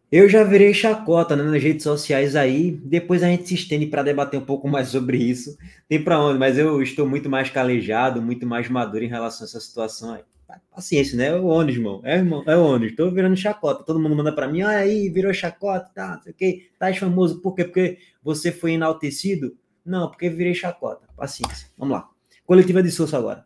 Eu já virei chacota, né, nas redes sociais aí, depois a gente se estende para debater um pouco mais sobre isso. Tem para onde, mas eu estou muito mais calejado, muito mais maduro em relação a essa situação aí. Paciência, né? É o ônibus, irmão, é o ônibus. Estou virando chacota. Todo mundo manda para mim, olha aí, virou chacota, tá, não sei o quê. Tá famoso, por quê? Porque você foi enaltecido? Não, porque virei chacota. Paciência. Vamos lá. Coletiva de Souza agora.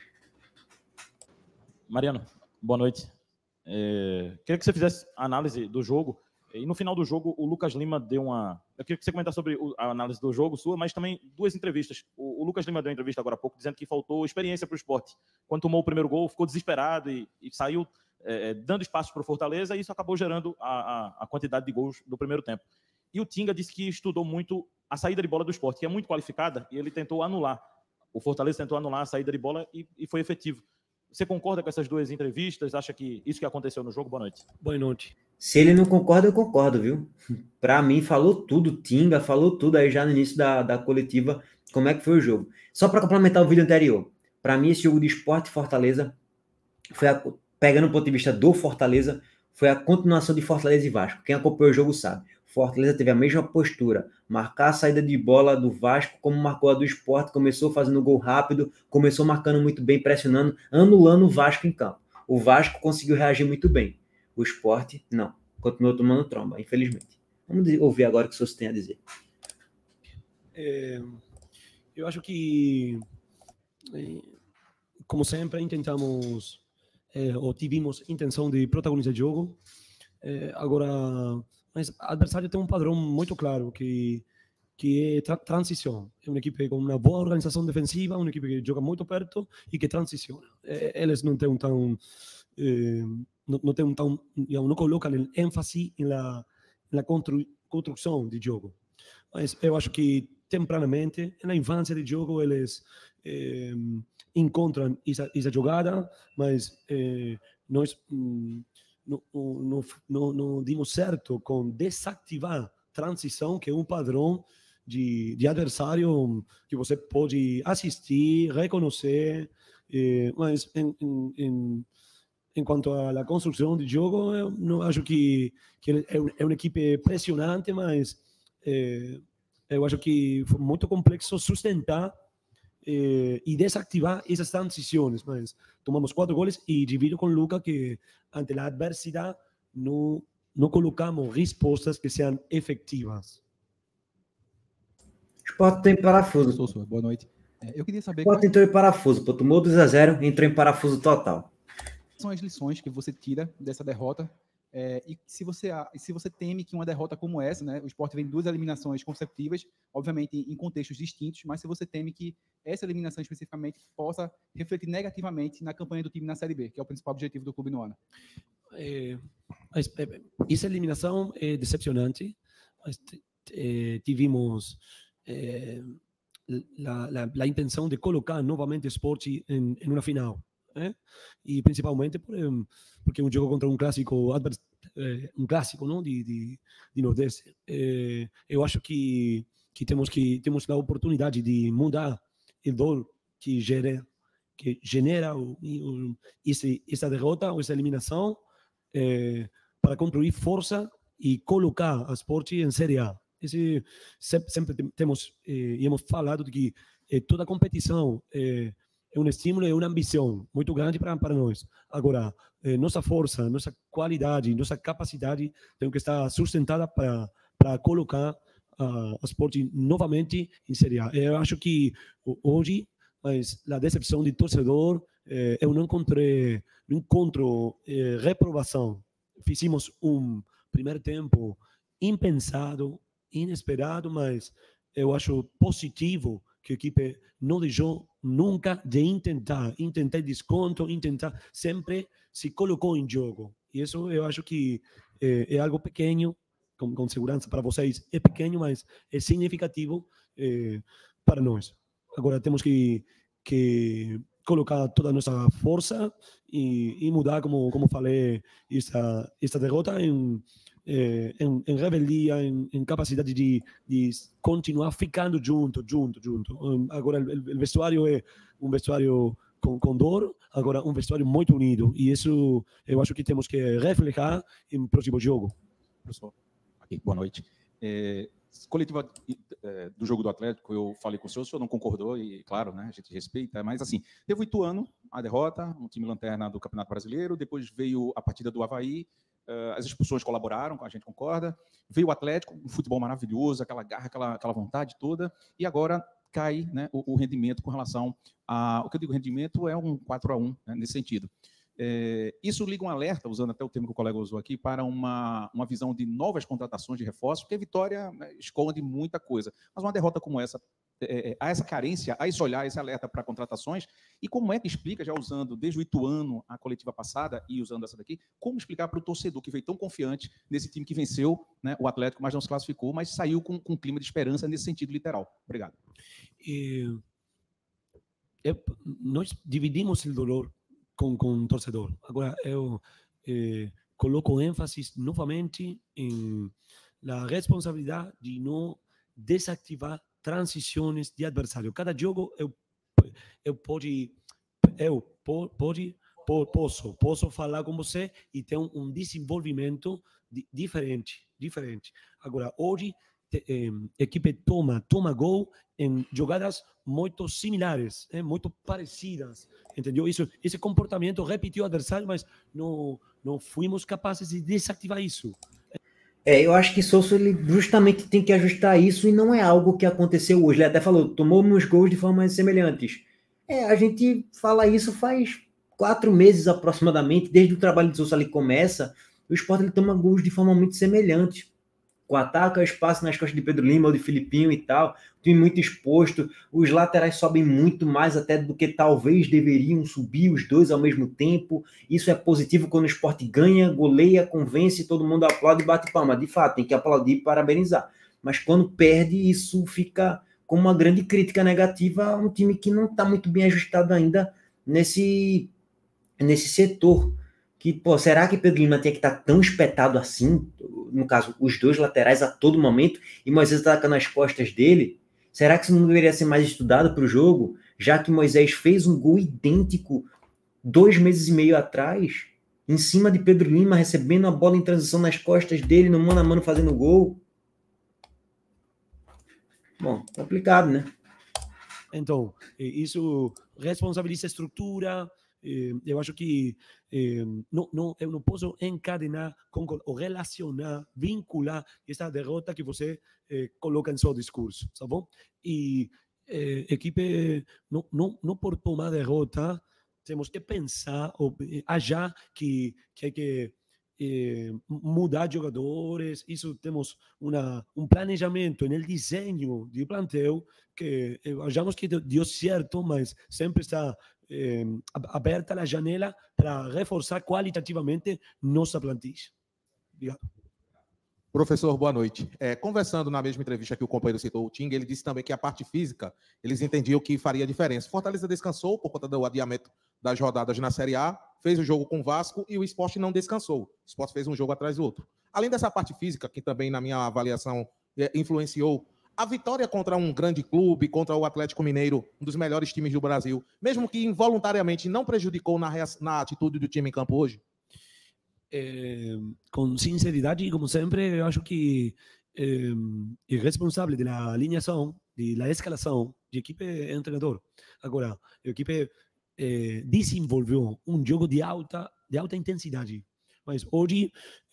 Mariano, boa noite. Queria que você fizesse a análise do jogo. E no final do jogo, o Lucas Lima deu uma... Eu queria que você comentasse sobre a análise do jogo sua, mas também duas entrevistas. O Lucas Lima deu uma entrevista agora há pouco, dizendo que faltou experiência para o esporte. Quando tomou o primeiro gol, ficou desesperado e saiu dando espaço para o Fortaleza, e isso acabou gerando a quantidade de gols do primeiro tempo. E o Tinga disse que estudou muito a saída de bola do esporte, que é muito qualificada, e ele tentou anular. O Fortaleza tentou anular a saída de bola e foi efetivo. Você concorda com essas duas entrevistas? Acha que isso que aconteceu no jogo? Boa noite. Boa noite. Se ele não concorda, eu concordo, viu? Para mim, falou tudo, Tinga, falou tudo aí já no início da coletiva, como é que foi o jogo. Só para complementar o vídeo anterior, para mim esse jogo de Sport Fortaleza, pegando o ponto de vista do Fortaleza, foi a continuação de Fortaleza e Vasco. Quem acompanhou o jogo sabe. Fortaleza teve a mesma postura, marcar a saída de bola do Vasco como marcou a do Sport, começou fazendo gol rápido, começou marcando muito bem, pressionando, anulando o Vasco em campo. O Vasco conseguiu reagir muito bem. O Sport, não. Continuou tomando tromba, infelizmente. Vamos ouvir agora o que o senhor tem a dizer. Eu acho que, como sempre, tentamos, ou tivemos intenção de protagonizar o jogo. Agora, mas o adversário tem um padrão muito claro, que é transição. É uma equipe com uma boa organização defensiva, uma equipe que joga muito perto e que transiciona. Eles não têm tão... não colocam ênfase na construção de jogo. Mas eu acho que tempranamente, na infância de jogo, eles encontram essa jogada, mas nós não dimos certo com desativar transição, que é um padrão de adversário que você pode assistir, reconhecer, mas em quanto à construção de jogo, eu não acho que é uma equipe pressionante, mas eu acho que foi muito complexo sustentar e desactivar essas transições. Mas tomamos 4 goles e divido com o Luca que ante a adversidade não colocamos respostas que sejam efetivas. Sport tem parafuso. Souza, boa noite. Eu queria saber... Sport entrou em parafuso, pô, tomou 2-0, entrou em parafuso total. São as lições que você tira dessa derrota, e se você teme que uma derrota como essa, né, o Sport vem 2 eliminações consecutivas, obviamente em contextos distintos, mas se você teme que essa eliminação especificamente possa refletir negativamente na campanha do time na Série B, que é o principal objetivo do clube no ano. Essa eliminação é decepcionante, mas tivemos a intenção de colocar novamente o Sport em uma final. E principalmente porque é um jogo contra um clássico não, de Nordeste. Eu acho que temos a oportunidade de mudar o dor que genera essa derrota ou essa eliminação, para construir força e colocar a Sport em Série A. Sempre hemos falado de que toda competição é um estímulo, é uma ambição muito grande para nós. Agora, nossa força, nossa qualidade, nossa capacidade tem que estar sustentada para colocar a Sport novamente em Série A. Eu acho que hoje, mas a decepção de torcedor, eu não encontro reprovação. Fizemos um primeiro tempo impensado, inesperado, mas eu acho positivo que a equipe não deixou nunca de tentar desconto, sempre se colocou em jogo. E isso eu acho que é algo pequeno, com segurança para vocês, é pequeno, mas é significativo para nós. Agora temos que colocar toda a nossa força e mudar, como falei, essa derrota em rebeldia, em capacidade de continuar ficando junto. Agora o vestuário é um vestuário com dor, agora um vestuário muito unido, e isso eu acho que temos que refletir em próximo jogo. Professor, aqui, boa noite. Coletiva do jogo do Atlético, eu falei com o senhor não concordou, e claro, né, a gente respeita, mas assim, teve o Ituano, a derrota, um time lanterna do Campeonato Brasileiro, depois veio a partida do Avaí, as expulsões colaboraram, a gente concorda, veio o Atlético, um futebol maravilhoso, aquela garra, aquela vontade toda, e agora cai, né, o rendimento com relação a... O que eu digo rendimento é um 4-1, né, nesse sentido. Isso liga um alerta, usando até o termo que o colega usou aqui, para uma visão de novas contratações de reforços, porque a vitória, né, esconde muita coisa. Mas uma derrota como essa, há essa carência, há esse olhar, esse alerta para contratações, e como é que explica, já usando desde o Ituano a coletiva passada e usando essa daqui, como explicar para o torcedor que veio tão confiante nesse time que venceu, né, o Atlético, mas não se classificou, mas saiu com um clima de esperança nesse sentido literal? Obrigado. Nós dividimos o dolor com o torcedor. Agora, eu coloco ênfase novamente em la responsabilidade de não desativar transições de adversário. Cada jogo posso falar com você e ter um desenvolvimento diferente. Agora, hoje, a equipe toma gol em jogadas muito similares, muito parecidas, entendeu? Esse comportamento repetiu o adversário, mas não fomos capazes de desativar isso. Eu acho que Sousa ele justamente tem que ajustar isso e não é algo que aconteceu hoje. Ele até falou, tomamos gols de formas semelhantes. A gente fala isso faz 4 meses aproximadamente, desde o trabalho de Sousa ali começa, o Sport ele toma gols de forma muito semelhante. Com ataque ao espaço nas costas de Pedro Lima ou de Filipinho e tal, o time muito exposto, os laterais sobem muito mais até do que talvez deveriam subir os dois ao mesmo tempo. Isso é positivo quando o Sport ganha, goleia, convence, todo mundo aplaude e bate palma. De fato, tem que aplaudir e parabenizar. Mas quando perde, isso fica com uma grande crítica negativa a um time que não está muito bem ajustado ainda nesse setor. Que, será que Pedro Lima tinha que estar tão espetado assim? No caso, os dois laterais a todo momento, e Moisés atacando as costas dele? Será que isso não deveria ser mais estudado para o jogo? Já que Moisés fez um gol idêntico 2 meses e meio atrás, em cima de Pedro Lima, recebendo a bola em transição nas costas dele, no mano a mano fazendo gol. Bom, complicado, né? Então, isso responsabiliza a estrutura. Eu acho que eu não posso encadenar, ou relacionar, vincular essa derrota que você coloca em seu discurso, tá bom? E equipe, não por tomar derrota, temos que pensar, ou achar que hay que mudar jogadores. Isso temos um planejamento no desenho de plantel que achamos que deu certo, mas sempre está aberta a janela para reforçar qualitativamente nossa plantilha. Obrigado. Professor, boa noite. Conversando na mesma entrevista que o companheiro citou, o Tinga, ele disse também que a parte física, eles entendiam que faria diferença. Fortaleza descansou por conta do adiamento das rodadas na Série A, fez o jogo com o Vasco e o Sport não descansou. O Sport fez um jogo atrás do outro. Além dessa parte física, que também, na minha avaliação, influenciou, a vitória contra um grande clube, contra o Atlético Mineiro, um dos melhores times do Brasil, mesmo que involuntariamente não prejudicou na atitude do time em campo hoje? Com sinceridade, como sempre, eu acho que o responsável da alinhação, da escalação de equipe é o treinador. Agora, a equipe desenvolveu um jogo de alta intensidade. Mas hoje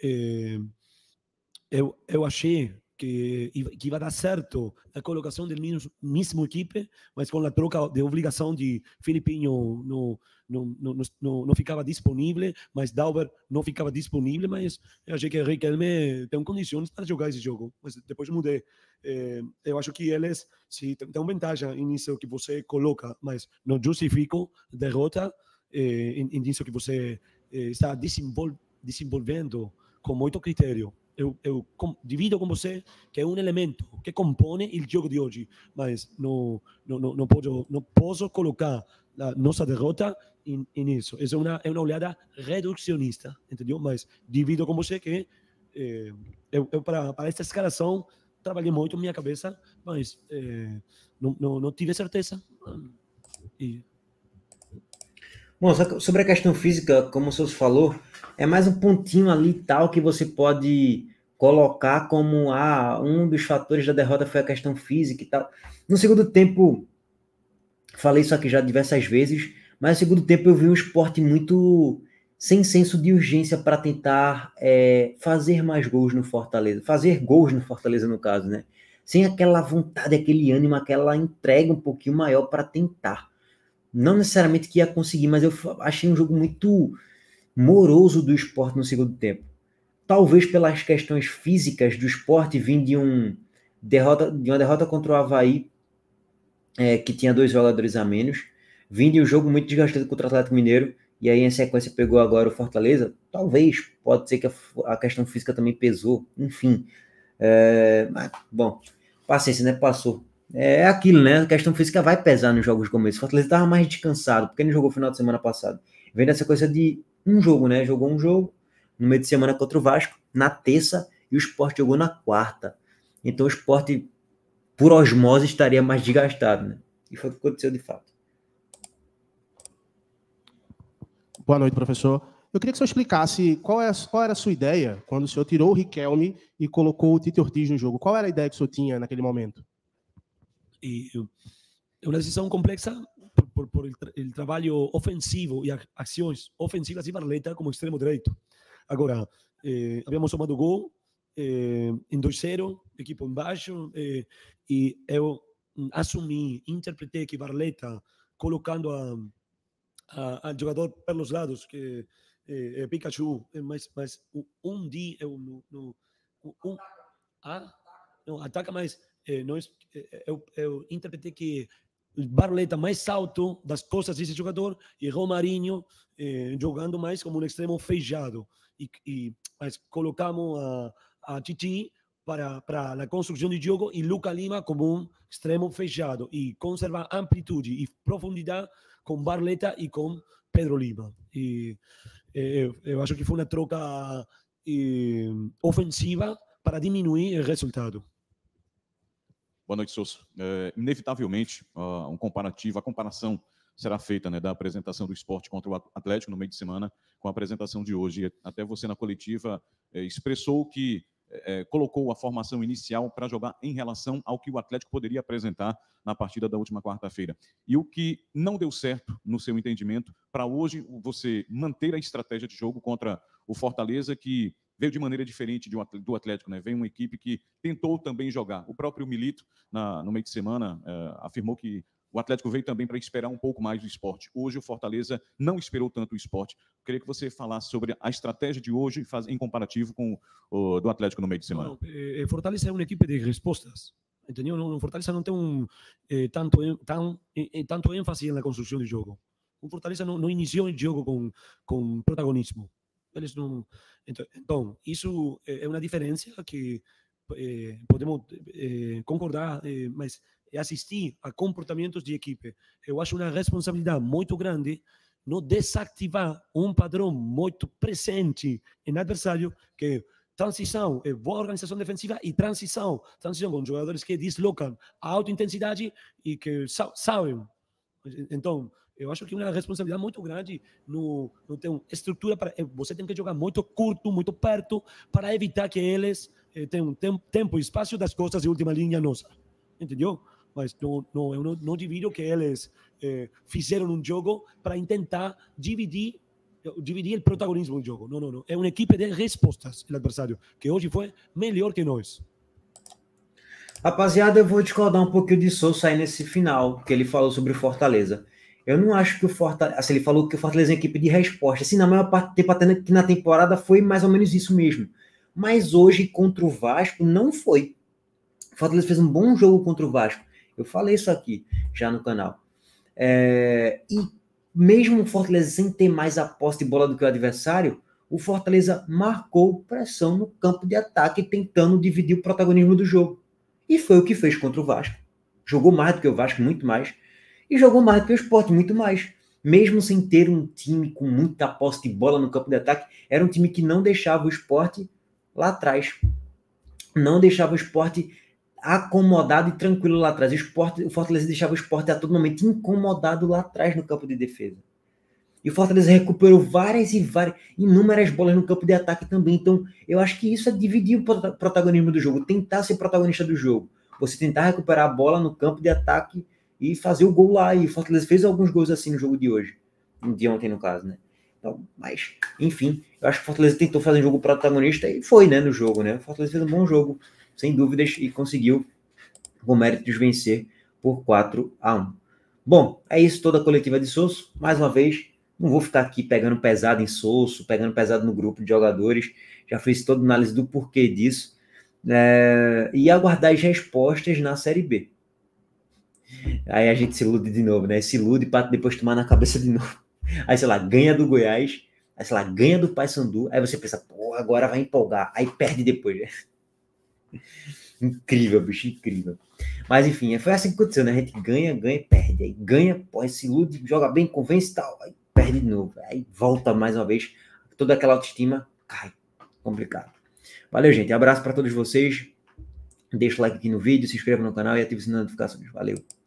eu achei que iba a dar certo a colocação do mesmo equipe, mas com a troca de obrigação de Filipinho não ficava disponível, mas Dauber não ficava disponível, mas eu achei que Riquelme tem condições para jogar esse jogo, mas depois mudei. Eu acho que eles se tem vantagem nisso que você coloca, mas não justifica derrota nisso que você está desenvolvendo com muito critério. Eu divido com você que é um elemento que compõe o jogo de hoje, mas não posso colocar a nossa derrota nisso. Essa é uma olhada reducionista, entendeu? Mas divido com você que eu para essa escalação trabalhei muito na minha cabeça, mas não tive certeza. Bom, sobre a questão física, como o senhor falou, é mais um pontinho ali tal que você pode colocar como um dos fatores da derrota foi a questão física e tal. No segundo tempo, falei isso aqui já diversas vezes, mas no segundo tempo eu vi um Sport muito sem senso de urgência para tentar fazer mais gols no Fortaleza. Fazer gols no Fortaleza, no caso, né? Sem aquela vontade, aquele ânimo, aquela entrega um pouquinho maior para tentar. Não necessariamente que ia conseguir, mas eu achei um jogo muito moroso do Sport no segundo tempo. Talvez pelas questões físicas do Sport, vindo de uma derrota contra o Avaí, que tinha 2 jogadores a menos, vindo de um jogo muito desgastado contra o Atlético Mineiro, e aí em sequência pegou agora o Fortaleza. Talvez, pode ser que a questão física também pesou, enfim. Mas, bom, paciência, né? Passou. É aquilo, né? A questão física vai pesar nos jogos de começo. O Fortaleza estava mais descansado, porque ele jogou no final de semana passado. Vem dessa coisa de um jogo, né? Jogou um jogo no meio de semana contra o Vasco, na terça, e o Sport jogou na quarta. Então o Sport, por osmose, estaria mais desgastado, né? E foi o que aconteceu de fato. Boa noite, professor. Eu queria que o senhor explicasse qual era a sua ideia quando o senhor tirou o Riquelme e colocou o Tite Ortiz no jogo. Qual era a ideia que o senhor tinha naquele momento? É uma decisão complexa por el trabalho ofensivo e ações ofensivas de Barleta como extremo direito. Agora, havíamos tomado gol em 2-0, equipo embaixo, e eu assumi, interpretei que Barleta, colocando a jogador pelos lados, que Pikachu, mas ataca mais. Eu interpretei que Barleta mais alto das costas desse jogador e Romarinho jogando mais como um extremo fechado. Mas colocamos a Titi para a construção de jogo e Luca Lima como um extremo fechado e conservar amplitude e profundidade com Barleta e com Pedro Lima. E eu acho que foi uma troca ofensiva para diminuir o resultado. Boa noite, Sousa. Inevitavelmente, a comparação será feita, né, da apresentação do Sport contra o Atlético no meio de semana com a apresentação de hoje. Até você, na coletiva, expressou que colocou a formação inicial para jogar em relação ao que o Atlético poderia apresentar na partida da última quarta-feira. E o que não deu certo, no seu entendimento, para hoje você manter a estratégia de jogo contra o Fortaleza, que veio de maneira diferente do Atlético, né? Veio uma equipe que tentou também jogar. O próprio Milito, no meio de semana, afirmou que o Atlético veio também para esperar um pouco mais do Sport. Hoje o Fortaleza não esperou tanto o Sport. Queria que você falasse sobre a estratégia de hoje em comparativo com o do Atlético no meio de semana. Fortaleza é uma equipe de respostas. Entendeu? O Fortaleza não tem tanto ênfase na construção de jogo. O Fortaleza não iniciou o jogo com protagonismo. Eles não. Então, isso é uma diferença que podemos concordar, mas assistir a comportamentos de equipe. Eu acho uma responsabilidade muito grande não desativar um padrão muito presente em adversário, que transição, boa organização defensiva e transição com jogadores que deslocam a alta intensidade e que sabem. Então, eu acho que é uma responsabilidade muito grande não ter uma estrutura para você tem que jogar muito curto, muito perto para evitar que eles tenham tempo e espaço das costas de última linha nossa, entendeu? Mas eu não divido que eles fizeram um jogo para tentar dividir o protagonismo do jogo. Não. É uma equipe de respostas, o adversário, que hoje foi melhor que nós. Rapaziada, eu vou discordar um pouquinho de Sousa aí nesse final, que ele falou sobre o Fortaleza. Eu não acho que o Fortaleza... Assim, ele falou que o Fortaleza é uma equipe de resposta. Assim, na maior parte do tempo, até que na temporada foi mais ou menos isso mesmo. Mas hoje, contra o Vasco, não foi. O Fortaleza fez um bom jogo contra o Vasco. Eu falei isso aqui, já no canal. E mesmo o Fortaleza sem ter mais a posse de bola do que o adversário, o Fortaleza marcou pressão no campo de ataque, tentando dividir o protagonismo do jogo. E foi o que fez contra o Vasco. Jogou mais do que o Vasco, muito mais. E jogou mais do que o Sport, muito mais. Mesmo sem ter um time com muita posse de bola no campo de ataque, era um time que não deixava o Sport lá atrás. Não deixava o Sport acomodado e tranquilo lá atrás. O Fortaleza deixava o Sport a todo momento incomodado lá atrás no campo de defesa. E o Fortaleza recuperou inúmeras bolas no campo de ataque também. Então, eu acho que isso é dividir o protagonismo do jogo, tentar ser protagonista do jogo. Você tentar recuperar a bola no campo de ataque e fazer o gol lá. E o Fortaleza fez alguns gols assim no jogo de hoje. De ontem, no caso, né? Então, mas, enfim, eu acho que o Fortaleza tentou fazer um jogo protagonista e foi, né, no jogo, né? O Fortaleza fez um bom jogo, sem dúvidas, e conseguiu, com méritos, vencer por 4-1. Bom, é isso, toda a coletiva de Sosso. Mais uma vez, não vou ficar aqui pegando pesado em Sosso, pegando pesado no grupo de jogadores. Já fiz toda a análise do porquê disso. E aguardar as respostas na Série B. Aí a gente se ilude de novo, né? Se ilude para depois tomar na cabeça de novo. Aí, sei lá, ganha do Goiás, aí, sei lá, ganha do Paysandu, aí você pensa, pô, agora vai empolgar, aí perde depois, né? Incrível, bicho, incrível. Mas enfim, foi assim que aconteceu, né? A gente ganha e perde. Aí ganha, pô, se ilude, joga bem, convence e tal, aí perde de novo. Aí volta mais uma vez, toda aquela autoestima cai. Complicado. Valeu, gente. Abraço para todos vocês. Deixa o like aqui no vídeo, se inscreva no canal e ative o sininho de notificações. Valeu.